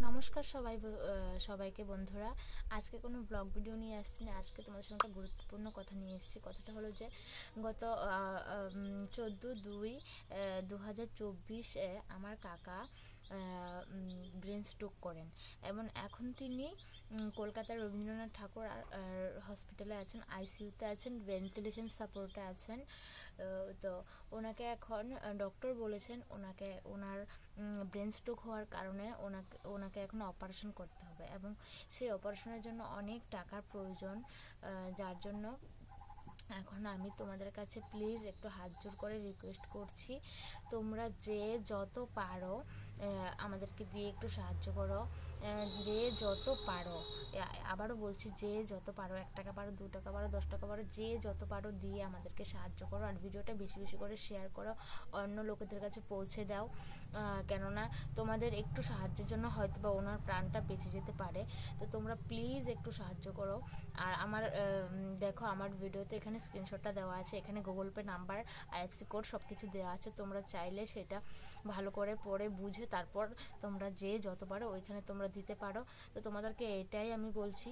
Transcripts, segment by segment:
নমস্কার সবাইকে বন্ধুরা। আজকে কোনো ব্লগ ভিডিও নিয়ে আসছি না, আজকে তোমাদের সঙ্গে একটা গুরুত্বপূর্ণ কথা নিয়ে এসেছি। কথাটা হলো যে গত 14/2/2024 আমার কাকা ব্রেন স্ট্রোক করেন এবং এখন তিনি কলকাতার রবীন্দ্রনাথ ঠাকুর হসপিটালে আছেন, আইসিইউতে আছেন, ভেন্টিলেশন সাপোর্টে আছেন। তো ওনাকে এখন ডক্টর বলেছেন ওনার ব্রেন স্ট্রোক হওয়ার কারণে ওনাকে এখন অপারেশন করতে হবে এবং সেই অপারেশনের জন্য অনেক টাকার প্রয়োজন, যার জন্য এখন আমি তোমাদের কাছে প্লিজ একটু হাত জোর করে রিকোয়েস্ট করছি, তোমরা যে যত পারো আমাদেরকে দিয়ে একটু সাহায্য করো। যে যত পারো, আবারও বলছি, যে যত পারো, 1 টাকা পারো, 2 টাকা পারো, 10 টাকা পারো, যে যত পারো দিয়ে আমাদেরকে সাহায্য করো। আর ভিডিওটা বেশি বেশি করে শেয়ার করো, অন্য লোকেদের কাছে পৌঁছে দাও, কেননা তোমাদের একটু সাহায্যের জন্য হয়তো বা ওনার প্রাণটা বেঁচে যেতে পারে। তো তোমরা প্লিজ একটু সাহায্য করো। আর আমার দেখো, আমার ভিডিওতে এখানে স্ক্রিনশটটা দেওয়া আছে, এখানে Google Pay number, IFC code সব কিছু দেওয়া আছে। তোমরা চাইলে সেটা ভালো করে পড়ে বুঝে তারপর তোমরা যে যত পারো ওইখানে তোমরা দিতে পারো। তো তোমাদেরকে এটাই আমি বলছি,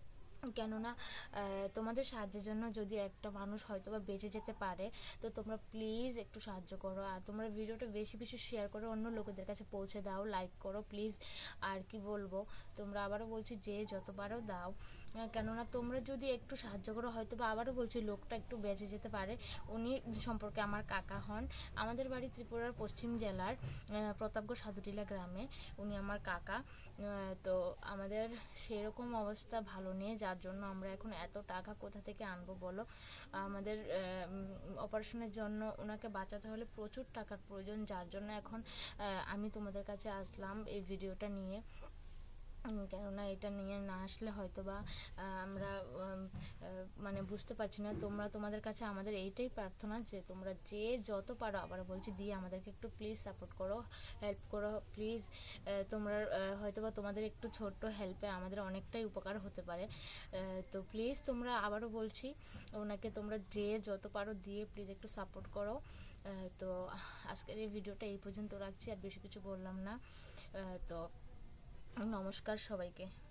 কেননা তোমাদের সাহায্যের জন্য যদি একটা মানুষ হয়তো বা বেঁচে যেতে পারে, তো তোমরা প্লিজ একটু সাহায্য করো। আর তোমরা ভিডিওটা বেশি বেশি শেয়ার করো, অন্য লোকেদের কাছে পৌঁছে দাও, লাইক করো প্লিজ। আর কি বলবো, তোমরা আবারও বলছি যে যত পারো দাও, কেননা তোমরা যদি একটু সাহায্য করো হয়তো বা, আবারও বলছি, লোকটা একটু বেঁচে যেতে পারে। উনি সম্পর্কে আমার কাকা হন, আমাদের বাড়ি ত্রিপুরার পশ্চিম জেলার প্রতাপগড় সাধুটিলা গ্রামে, উনি আমার কাকা। তো আমাদের সেরকম অবস্থা ভালো নেই, যার জন্য আমরা এখন এত টাকা কোথা থেকে আনবো বলো। আমাদের অপারেশনের জন্য ওনাকে বাঁচাতে হলে প্রচুর টাকার প্রয়োজন, যার জন্য এখন আমি তোমাদের কাছে আসলাম এই ভিডিওটা নিয়ে। কেননা এটা নিয়ে না আসলে হয়তো বা আমরা মানে বুঝতে পারছি না। তোমাদের কাছে আমাদের এইটাই প্রার্থনা যে তোমরা যে যত পারো, আবার বলছি, দিয়ে আমাদেরকে একটু প্লিজ সাপোর্ট করো, হেল্প করো প্লিজ। তোমরা হয়তো বা তোমাদের একটু ছোট্ট হেল্পে আমাদের অনেকটাই উপকার হতে পারে। তো প্লিজ তোমরা, আবারও বলছি, ওনাকে তোমরা যে যত পারো দিয়ে প্লিজ একটু সাপোর্ট করো। তো আজকের এই ভিডিওটা এই পর্যন্ত রাখছি, আর বেশি কিছু বললাম না। তো নমস্কার সবাইকে।